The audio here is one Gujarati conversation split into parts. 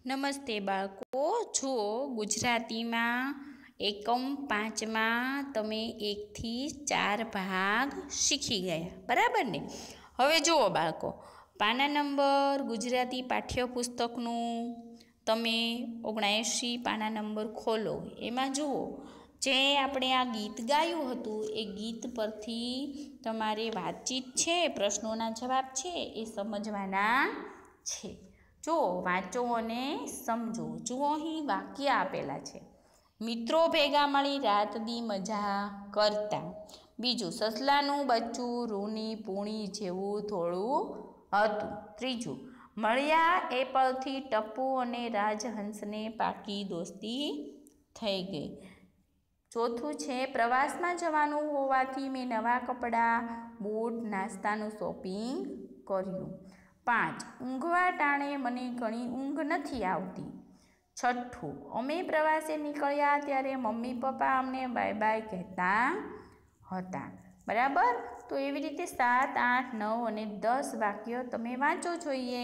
નમસ્તે બાળકો, જુઓ ગુજરાતીમાં એકમ 5માં તમે 1 થી 4 ભાગ શીખી ગયા, બરાબર ને? હવે જુઓ બાળકો, પાના નંબર ગુજરાતી પાઠ્યપુસ્તકનું તમે 79 પાના નંબર ખોલો. એમાં જુઓ, જે આપણે આ ગીત ગાયું હતું એ ગીત પરથી તમારે વાતચીત છે, પ્રશ્નોના જવાબ છે એ સમજવાના છે. જો વાંચો અને સમજો. જુઓ અહીં વાક્ય આપેલા છે. મિત્રો ભેગા મળી રાત દી મજા કરતા. બીજું, સસલાનું બચ્ચું રૂની પૂણી જેવું થોડું હતું. ત્રીજું, મળ્યા એપલથી ટપ્પુ અને રાજહંસને પાકી દોસ્તી થઈ ગઈ. ચોથું છે, પ્રવાસમાં જવાનું હોવાથી મેં નવા કપડાં, બૂટ, નાસ્તાનું શોપિંગ કર્યું. 5, ઊંઘવા ટાણે મને ઘણી ઊંઘ નથી આવતી. છઠ્ઠું, અમે પ્રવાસે નીકળ્યા ત્યારે મમ્મી પપ્પા અમને બાય બાય કહેતા હતા. બરાબર? તો એવી રીતે 7, 8, 9 અને 10 વાક્યો તમે વાંચો જોઈએ.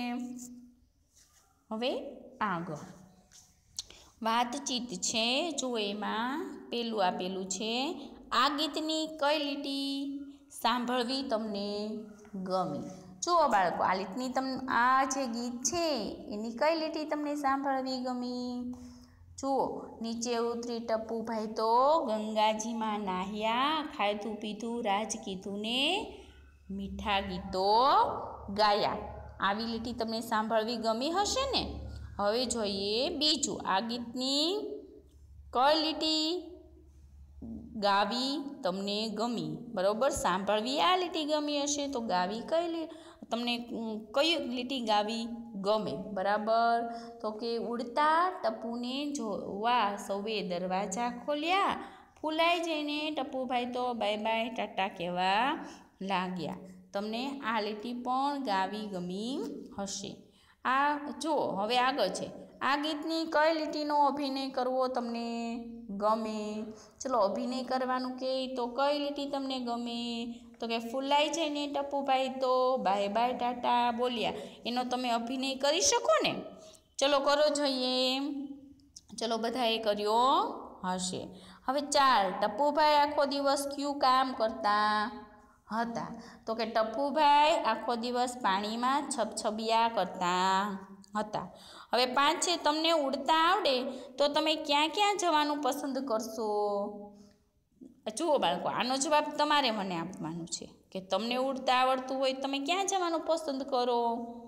હવે આગળ વાતચીત છે. જો એમાં પેલું આપેલું છે, આ ગીતની કઈ લીટી સાંભળવી તમને ગમી? જુઓ બાળકો, આ લીટની આ જે ગીત છે એની કઈ લીટી તમને સાંભળવી ગમી? જુઓ, નીચે ઉતરી ટપ્પુભાઈ તો ગંગાજીમાં નાહ્યા, ખાધું પીધું રાજ કીધું ને મીઠા ગીતો ગાયા. આવી લીટી તમને સાંભળવી ગમી હશે ને? હવે જોઈએ બીજું, આ ગીતની કઈ લીટી ગાવી તમને ગમી? બરોબર, સાંભળવી આ લીટી ગમી હશે, તો ગાવી તમને કઈ લીટી ગાવી ગમે? બરાબર, તો કે ઉડતા ટપ્પુને જોવા સૌએ દરવાજા ખોલ્યા, ફૂલાઈ જઈને ટપ્પુભાઈ તો બાય બાય ટાટા કહેવા લાગ્યા. તમને આ લીટી પણ ગાવી ગમી હશે. આ જો હવે આગળ છે, આ ગીતની કઈ લીટીનો અભિનય કરવો તમને ગમે? ચલો અભિનય કરવાનું કે તો કઈ લીટી તમને ગમે? તો કે ફૂલાઈ જઈને ટપ્પુભાઈ તો બાય બાય ટાટા બોલ્યા. એનો તમે અભિનય કરી શકો ને? ચલો કરો જોઈએ. ચલો બધાએ કર્યો હશે. હવે 4, ટપ્પુભાઈ આખો દિવસ કયું કામ કરતા હતા? તો કે ટપ્પુભાઈ આખો દિવસ પાણીમાં છબછબિયા કરતા હતા. હવે 5 છે, તમને ઉડતા આવડે તો તમે ક્યાં ક્યાં જવાનું પસંદ કરશો? જુઓ બાળકો, આનો જવાબ તમારે મને આપવાનું છે કે તમને ઉડતા આવડતું હોય તમે ક્યાં જવાનું પસંદ કરો?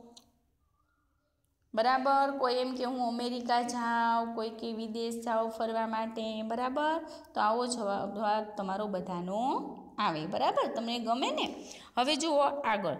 બરાબર, કોઈ એમ કે હું અમેરિકા જાઉં, કોઈ કે વિદેશ જાઉં ફરવા માટે. બરાબર, તો આવો જવાબ તમારો બધાનો આવે. બરાબર, તમને ગમે ને? હવે જુઓ આગળ,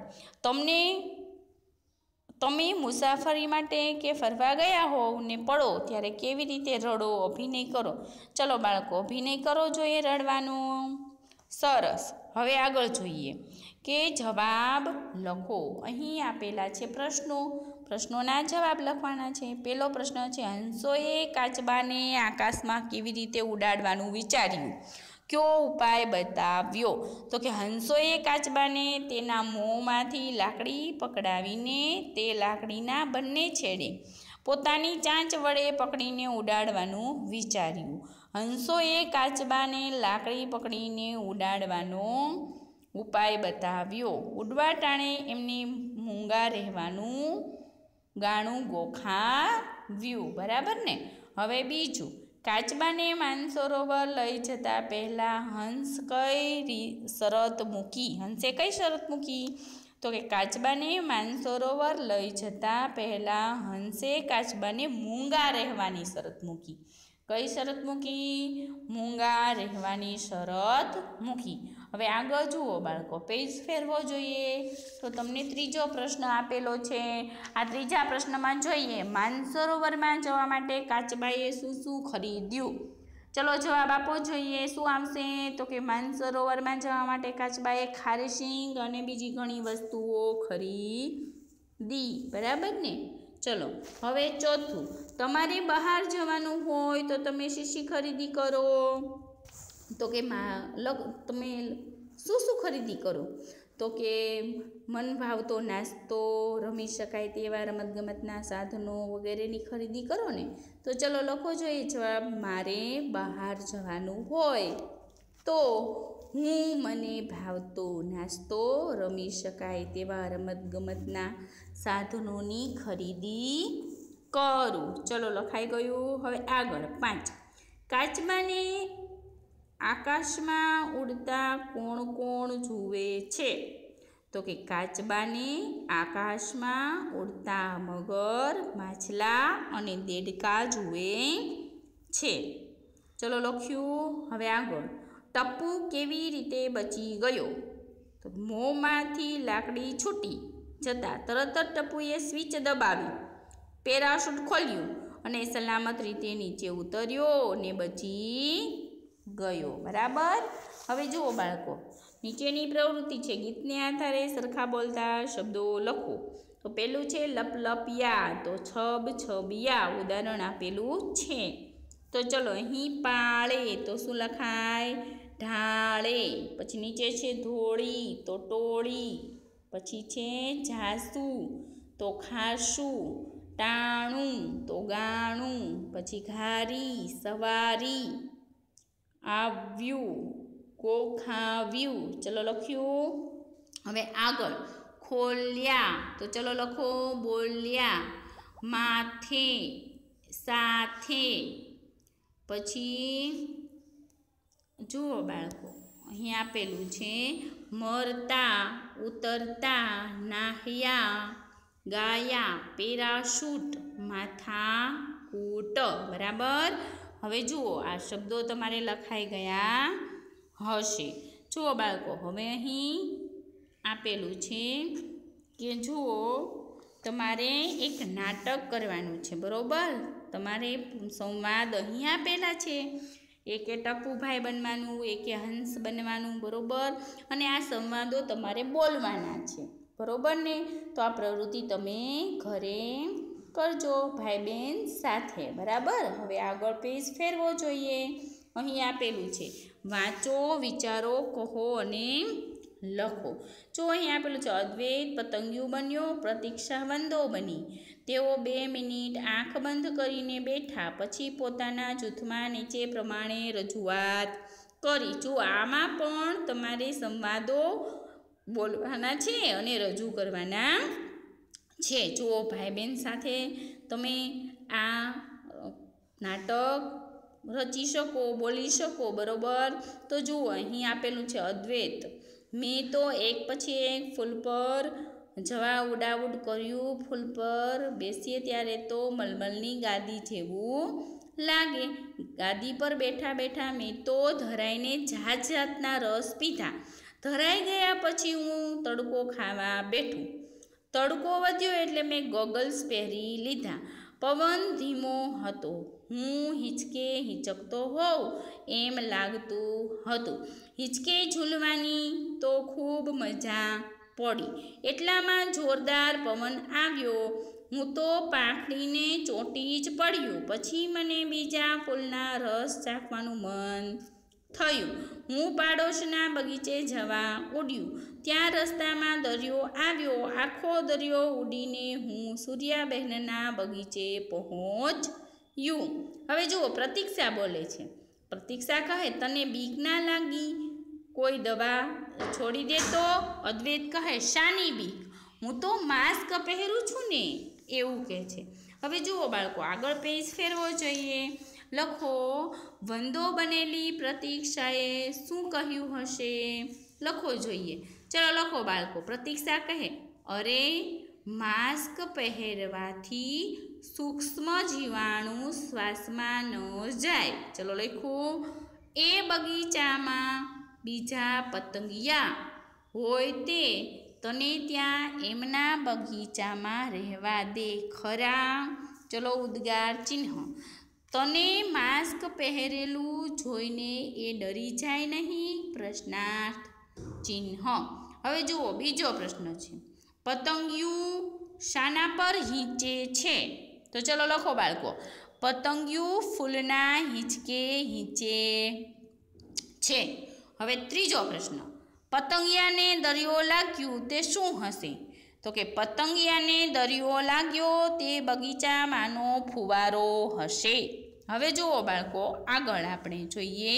તમે મુસાફરી માટે કે ફરવા ગયા હોવ ને પડો ત્યારે કેવી રીતે રડો? અભિનય કરો. ચલો બાળકો, અભિનય કરો જોઈએ રડવાનું. સરસ. હવે આગળ જોઈએ કે જવાબ લખો. અહીં આપેલા છે પ્રશ્નો, પ્રશ્નોના જવાબ લખવાના છે. પહેલો પ્રશ્ન છે, હંસોએ કાચબાને આકાશમાં કેવી રીતે ઉડાડવાનું વિચાર્યું? કયો ઉપાય બતાવ્યો? તો કે હંસોએ કાચબાને તેના મોંમાંથી લાકડી પકડાવીને તે લાકડીના બંને છેડે પોતાની ચાંચ વડે પકડીને ઉડાડવાનું વિચાર્યું. હંસોએ કાચબાને લાકડી પકડીને ઉડાડવાનો ઉપાય બતાવ્યો. ઉડવા ટાણે એમને મૂંગા રહેવાનું ગાણું ગોખાવ્યું. બરાબર ને? હવે બીજું, કાચબાને માનસરોવર લઈ જતા પહેલા હંસે કઈ શરત મૂકી? તો કે કાચબાને માનસરોવર લઈ જતા પહેલા હંસે કાચબાને મૂંગા રહેવાની શરત મૂકી. કઈ શરત મૂકી? મૂંગા રહેવાની શરત મૂકી. હવે આગળ જુઓ બાળકો, પેજ ફેરવો જોઈએ. તો તમને ત્રીજો પ્રશ્ન આપેલો છે. આ ત્રીજા પ્રશ્નમાં જોઈએ, માનસરોવરમાં જવા માટે કાચબાએ શું શું ખરીદ્યું? ચલો જવાબ આપો જોઈએ. શું આવશે? તો કે માનસરોવરમાં જવા માટે કાચબાએ ખારીશીંગ અને બીજી ઘણી વસ્તુઓ ખરીદી. બરાબર ને? ચલો હવે ચોથું, તમારે બહાર જવાનું હોય તો તમે શી ખરીદી કરો? તો કે તમે શું ખરીદી કરો? તો કે મન ભાવતો નાસ્તો, રમી શકાય તેવા રમતગમતના સાધનો વગેરેની ખરીદી કરો ને. તો ચલો લખો જોઈએ જવાબ. મારે બહાર જવાનું હોય તો હું મને ભાવતો નાસ્તો, રમી શકાય તેવા રમતગમતના સાધનોની ખરીદી કરું. ચલો લખાઈ ગયું. હવે આગળ 5. કાચબાને આકાશમાં ઉડતા કોણ કોણ જુએ છે? તો કે કાચબાને આકાશમાં ઉડતા મગર, માછલા અને દેડકા જુએ છે. ચલો લખ્યું. હવે આગળ. ટપ્પુ કેવી રીતે બચી ગયો? તો મોંમાંથી લાકડી છૂટી જતાં તરત જ ટપ્પુએ સ્વિચ દબાવી, પેરાશૂટ ખોલ્યું અને સલામત રીતે નીચે ઉતર્યો ને બચી ગયો. બરાબર. હવે જુઓ બાળકો, નીચેની પ્રવૃત્તિ છે. ગીતને આધારે સરખા બોલતા શબ્દો લખો. તો પેલું છે લપલપિયા, તો છબ છબિયા ઉદાહરણ આપેલું છે. તો ચલો અહીં પાળે, તો શું લખાય? ઢાળે. પછી નીચે છે ધોળી, તો ટોળી. પછી છે જાસુ, તો ખાસું. ટાણું, તો ગાણું. પછી ઘારી, સવારી. આવ્યું, ગોખાવ્યું. ચલો લખ્યું. હવે આગળ. ખોલ્યા, તો ચલો લખો. બોલ્યા. માથે, સાથે. પછી જુઓ બાળકો, અહીં આપેલું છે મરતા, ઉતરતા, નાહ્યા, ગાયા, પેરાશૂટ, માથા કૂટ. બરાબર. હવે જુઓ, આ શબ્દો તમારે લખાઈ ગયા હશે. જુઓ બાળકો, હવે અહીં આપેલું છે કે જુઓ, તમારે એક નાટક કરવાનું છે. બરાબર. તમારે સંવાદ અહીં આપેલા છે. એકે ટપુભાઈ બનવાનું, એકે હંસ બનવાનું. બરાબર. અને આ સંવાદો તમારે બોલવાના છે. બરાબર ને? તો આ પ્રવૃત્તિ તમે ઘરે કરજો ભાઈ બહેન સાથે. બરાબર. હવે આગળ પેજ ફેરવો જોઈએ. અહીં આપેલું છે વાંચો, વિચારો, કહો અને લખો. જો અહીં આપેલું છે અદ્વૈત પતંગિયું બન્યો, પ્રતીક્ષા વંદો બની. તેઓ 2 મિનિટ આંખ બંધ કરીને બેઠા, પછી પોતાના જૂથમાં નીચે પ્રમાણે રજૂઆત કરી. જો આમાં પણ તમારે સંવાદો બોલવાના છે અને રજૂ કરવાના છે. જુઓ ભાઈ બહેન સાથે તમે આ નાટક રચી શકો, બોલી શકો. બરાબર. તો જુઓ અહીં આપેલું છે અદ્વૈત, મેં તો એક પછી એક ફૂલ પર જવા ઉડાઉડ કર્યું. ફૂલ પર બેસીએ ત્યારે તો મલમલની ગાદી જેવું લાગે. ગાદી પર બેઠા બેઠા મેં તો ધરાઈને જાત જાતના રસ પીધા. ધરાઈ ગયા પછી હું તડકો ખાવા બેઠું. તડકો વધ્યો એટલે મેં ગોગલ્સ પહેરી લીધા. પવન ધીમો હતો. હું હિંચકે હિંચકતો હોઉં એમ લાગતું હતું. હિંચકે ઝૂલવાની તો ખૂબ મજા પડી. એટલામાં જોરદાર પવન આવ્યો. હું તો પાંખડીને ચોંટી જ પડ્યો. પછી મને બીજા ફૂલના રસ ચાખવાનું મન થયું. હું પાડોશના બગીચે જવા ઉડ્યું. ત્યાં રસ્તામાં દરિયો આવ્યો. આખો દરિયો ઉડીને હું સૂર્યાબહેનના બગીચે પહોંચ્યું. હવે જુઓ, પ્રતીક્ષા બોલે છે. પ્રતીક્ષા કહે, તને બીક ના લાગી? કોઈ દવા છોડી દે તો? અદ્વૈત કહે, શાની બીક? હું તો માસ્ક પહેરું છું ને. એવું કહે છે. હવે જુઓ બાળકો, આગળ પેજ ફેરવો જોઈએ. લખો, વંદો બનેલી પ્રતીક્ષાએ શું કહ્યું હશે? લખો જોઈએ. ચલો લખો બાળકો. પ્રતીક્ષા કહે, અરે માસ્ક પહેરવાથી સૂક્ષ્મ જીવાણુ શ્વાસમાં ન જાય. ચલો લખું. એ બગીચામાં બીજા પતંગિયા હોય તે તને ત્યાં એમના બગીચામાં રહેવા દે ખરા? ચલો ઉદ્ગાર ચિહ્ન. તને માસ્ક પહેરેલું જોઈને એ ડરી જાય નહીં? પ્રશ્નાર્થ ચિહ્ન. હવે જુઓ, બીજો પ્રશ્ન છે. પતંગિયું શાના પર હિંચે છે? તો ચલો લખો બાળકો. પતંગિયું ફૂલના હિંચકે હિંચે છે. હવે ત્રીજો પ્રશ્ન. પતંગિયાને દરિયો લાગ્યું તે શું હશે? તો કે પતંગિયાને દરિયો લાગ્યો તે બગીચામાંનો ફુવારો હશે. હવે જુઓ બાળકો, આગળ આપણે જોઈએ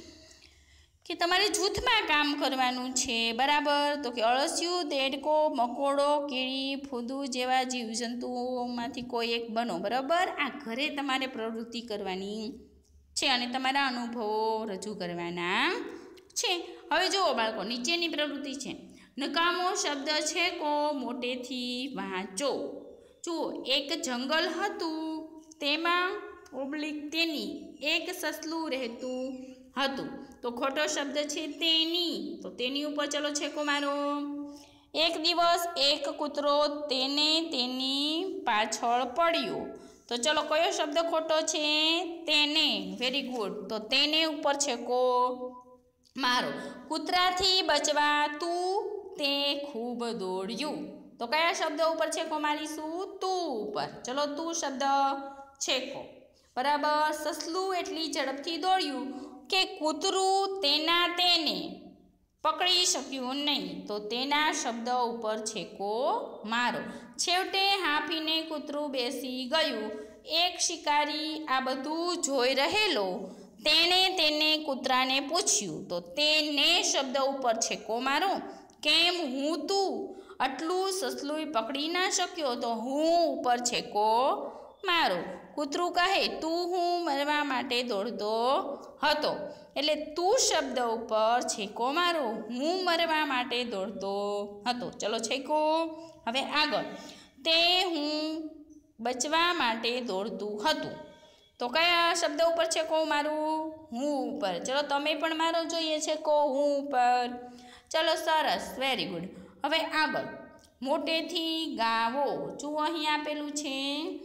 કે તમારે જૂથમાં કામ કરવાનું છે, બરાબર. તો કે અળસિયું, દેડકો, મકોડો, કીડી, ફૂદુ જેવા જીવજંતુઓમાંથી કોઈ એક બનો, બરાબર. આ ઘરે તમારે પ્રવૃત્તિ કરવાની છે અને તમારા અનુભવો રજૂ કરવાના છે. હવે જુઓ બાળકો, નીચેની પ્રવૃત્તિ છે. નકામો શબ્દ છે કો મોટેથી વાંચો. જુઓ, એક જંગલ હતું, તેમાં તેની એક સસલું રહેતું હતું. તો ખોટો શબ્દ છે તેની, તો તેની ઉપર ચલો છેકો મારો. એક દિવસ એક કૂતરો તેની પાછળ પડ્યો. તો ચલો કયો શબ્દ ખોટો છે? તેને. Very good. તો તેને ઉપર છેકો મારો. કૂતરાથી બચવા તે ખૂબ દોડ્યું. તો કયા શબ્દ ઉપર છેકો મારીશું? તું ઉપર. ચલો તું શબ્દ છેકો, બરાબર. સસલું એટલી ઝડપથી દોડ્યું કે કૂતરું તેને પકડી શક્યું નહીં. તો તેના શબ્દ ઉપર છેકો મારો. છેવટે હાંફીને કૂતરું બેસી ગયું. એક શિકારી આ બધું જોઈ રહેલો. તેને કૂતરાને પૂછ્યું. તો તેને શબ્દ ઉપર છેકો મારો. કેમ હું તું? આટલું સસલું પકડી ના શક્યો, તો હું ઉપર છેકો મારો. કૂતરું કહે, તું હું મરવા માટે દોડતો હતો. એટલે તું શબ્દ ઉપર છેકો મારો. હું મરવા માટે દોડતો હતો. ચલો છેકો. હવે આગળ, તે હું બચવા માટે દોડતું હતું. તો કયા શબ્દ ઉપર છેકો મારું? હું ઉપર. ચલો તમે પણ મારો જોઈએ છેકો હું ઉપર. ચલો સરસ, વેરી ગુડ. હવે આગળ, મોટેથી ગાવો. જુઓ અહીં આપેલું છે.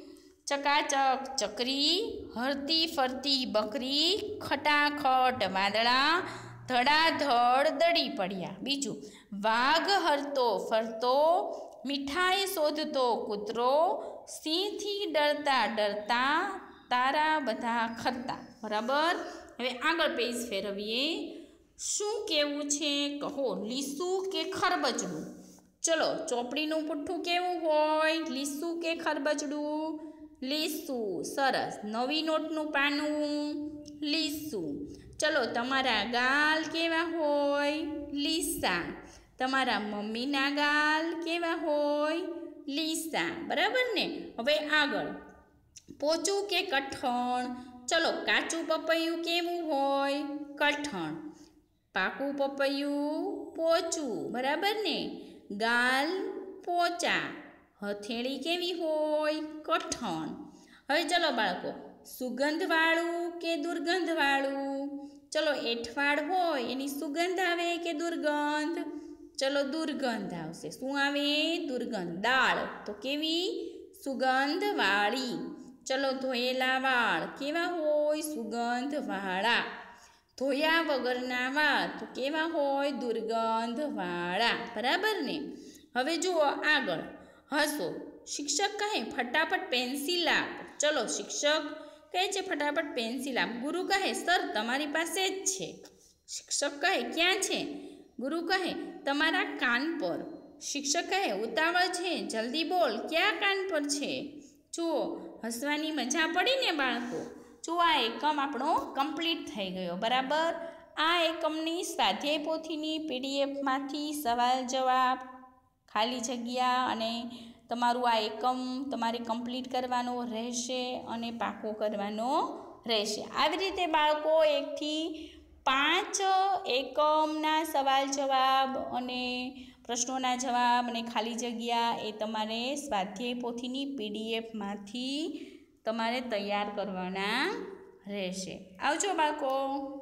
ચકાચક ચકરી, હરતી ફરતી બકરી, ખટાખટ વાદળા, ધડાધડ દડી પડ્યા. બીજું, વાઘ હરતો ફરતો, મીઠાઈ શોધતો કૂતરો, સિંહથી ડરતા તારા બધા ખરતા. બરાબર. હવે આગળ પેજ ફેરવીએ. શું કેવું છે કહો? લીસું કે ખરબચડું? ચલો, ચોપડીનું પુઠ્ઠું કેવું હોય? લીસું કે ખરબચડું? લીસું. સરસ. નવી નોટનું પાનું? લીસું. ચલો, તમારા ગાલ કેવા હોય? લીસા. તમારા મમ્મીના ગાલ કેવા હોય? લીસા. બરાબર ને? હવે આગળ, પોચું કે કઠણ? ચલો, કાચું પપૈયું કેવું હોય? કઠણ. પાકું પપૈયું પોચું. બરાબર ને? ગાલ પોચા. હથેળી કેવી હોય? કઠણ. હવે ચલો બાળકો, સુગંધવાળું કે દુર્ગંધવાળું? ચલો, એઠવાડ હોય એની સુગંધ આવે કે દુર્ગંધ? ચલો દુર્ગંધ આવશે. શું આવે? દુર્ગંધ. દાળ તો કેવી? સુગંધવાળી. ચલો, ધોયેલા વાળ કેવા હોય? સુગંધવાળા. ધોયા વગરના વાળ તો કેવા હોય? દુર્ગંધવાળા. બરાબર ને? હવે જુઓ આગળ, હસો. શિક્ષક કહે, ફટાફટ પેન્સિલ આપ. ચલો, શિક્ષક કહે છે ફટાફટ પેન્સિલ આપ. ગુરુ કહે, સર તમારી પાસે જ છે. શિક્ષક કહે, ક્યાં છે? ગુરુ કહે, તમારા કાન પર. શિક્ષક કહે, ઉતાવળ છે, જલ્દી બોલ, ક્યાં કાન પર છે? જુઓ, હસવાની મજા પડી ને બાળકો? જો આ એકમ આપણો કમ્પ્લીટ થઈ ગયો. બરાબર. આ એકમની સ્વાધ્યાય પોથીની પીડીએફમાંથી સવાલ જવાબ, ખાલી જગ્યા અને તમારું આ એકમ તમારે કમ્પ્લીટ કરવાનો રહેશે અને પાકો કરવાનો રહેશે. આવી રીતે બાળકો 1 થી 5 એકમના સવાલ જવાબ અને પ્રશ્નોના જવાબ અને ખાલી જગ્યા એ તમારે સ્વાધ્યાય પોથીની પીડીએફમાંથી તમારે તૈયાર કરવાના રહેશે. આવજો બાળકો.